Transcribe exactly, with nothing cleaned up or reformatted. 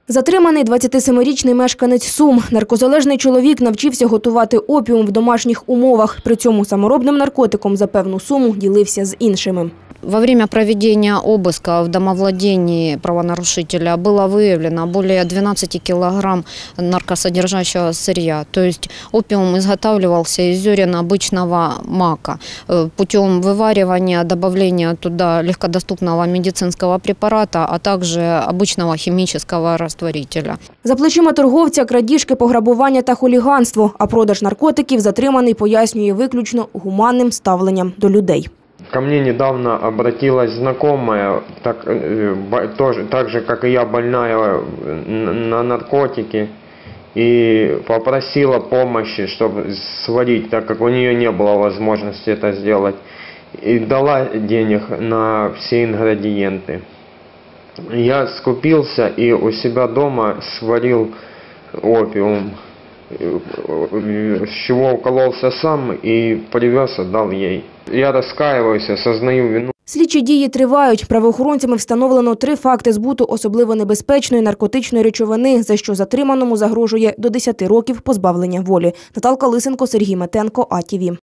Затриманий двадцятисемирічний мешканець Сум. Наркозалежний чоловік навчився готувати опіум в домашніх умовах. При цьому саморобним наркотиком за певну суму ділився з іншими. Во время проведения обыска в домовладении правонарушителя было выявлено более двенадцати килограмм наркосодержащего сырья. То есть опиум изготавливался из зерен обычного мака путем вываривания, добавления туда легкодоступного медицинского препарата, а также обычного химического растворителя. За плечима торговця – крадіжки, пограбування та хуліганство, а продаж наркотиків затриманий пояснює виключно гуманним ставленням до людей. Ко мне недавно обратилась знакомая, так, тоже, так же, как и я, больная на наркотики, и попросила помощи, чтобы сварить, так как у нее не было возможности это сделать, и дала денег на все ингредиенты. Я скупился и у себя дома сварил опиум, с чего укололся сам и привез, отдал ей. Я розкаюваюся, осознаю вину. Слідчі дії тривають. Правоохоронцями встановлено три факти збуту особливо небезпечної наркотичної речовини, за що затриманому загрожує до десяти років позбавлення волі. Наталка Лисенко, Сергій Метенко, А Ті Ві.